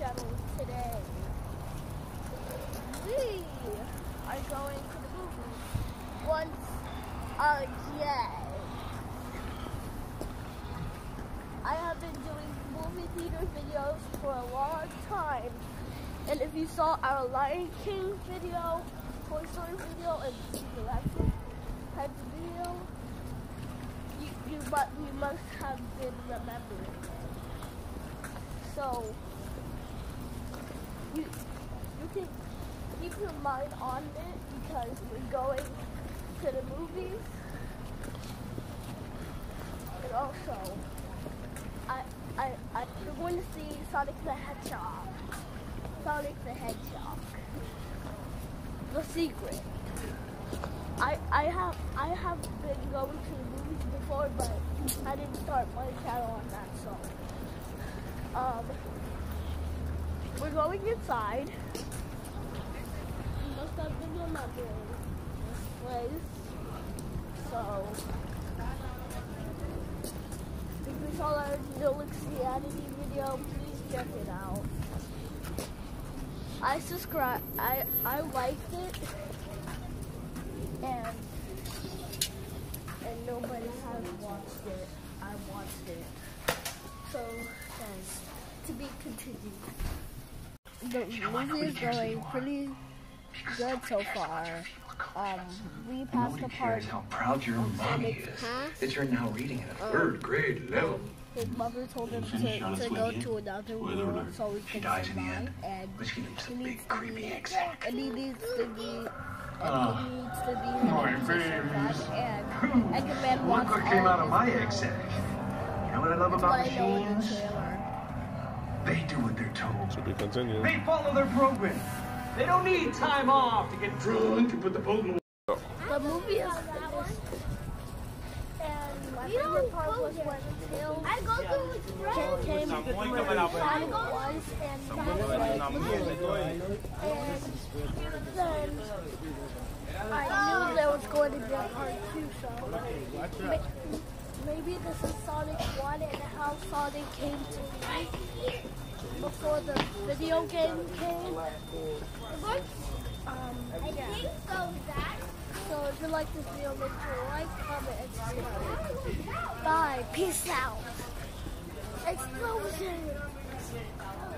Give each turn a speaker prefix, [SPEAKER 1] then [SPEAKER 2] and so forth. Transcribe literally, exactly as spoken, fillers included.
[SPEAKER 1] channel today. We are going to the movies once again. I have been doing movie theater videos for a long time, and if you saw our Lion King video, Toy Story video, and Secret Action type video, you you must you must have been remembering it. So you you can keep your mind on it because we're going to the movies, and also I I I we're going to see Sonic the Hedgehog. Sonic the Hedgehog. The Secret. I I have I have been going to the movies before, but I didn't start my channel on that, so um we're going inside. You must have been remembering this place. So if you saw our No Christianity video, please check it out. I subscribe. I I liked it, and and nobody has watched it. I watched it. So guys, to be continued. The movie is going pretty good so far. Um, we passed the part.
[SPEAKER 2] How proud your mommy is
[SPEAKER 1] huh?
[SPEAKER 2] that you're now reading at a third grade level.
[SPEAKER 1] His mother told him to, to go to another world so he can survive, and
[SPEAKER 2] he needs
[SPEAKER 1] he
[SPEAKER 2] a
[SPEAKER 1] needs
[SPEAKER 2] big
[SPEAKER 1] to
[SPEAKER 2] creepy
[SPEAKER 1] be,
[SPEAKER 2] exec.
[SPEAKER 1] and he needs to be, and
[SPEAKER 2] Oh,
[SPEAKER 1] he needs to be
[SPEAKER 2] my
[SPEAKER 1] able to
[SPEAKER 2] babies.
[SPEAKER 1] survive, and Eggman
[SPEAKER 2] Look
[SPEAKER 1] wants
[SPEAKER 2] what
[SPEAKER 1] all
[SPEAKER 2] came out
[SPEAKER 1] of
[SPEAKER 2] of my
[SPEAKER 1] his
[SPEAKER 2] exec.
[SPEAKER 1] powers.
[SPEAKER 2] You know what I love
[SPEAKER 1] That's
[SPEAKER 2] about
[SPEAKER 1] what I know in the
[SPEAKER 2] machines?
[SPEAKER 1] trailer.
[SPEAKER 2] They do what they're told.
[SPEAKER 3] To be continued.
[SPEAKER 4] They follow their program. They don't need time off to get drunk and put the boat in the
[SPEAKER 1] The movie is finished, and my favorite part was when Tails
[SPEAKER 5] I go through with friends.
[SPEAKER 1] came to where Sonic was, and he was like, and then I knew there was going to be a part two, so ma- maybe this is Sonic one and how Sonic came to be before the video game came. Um,
[SPEAKER 5] I
[SPEAKER 1] yeah.
[SPEAKER 5] think so, Zach.
[SPEAKER 1] So if you like this video, make sure to like, comment, and subscribe. Bye. Peace out. Explosion.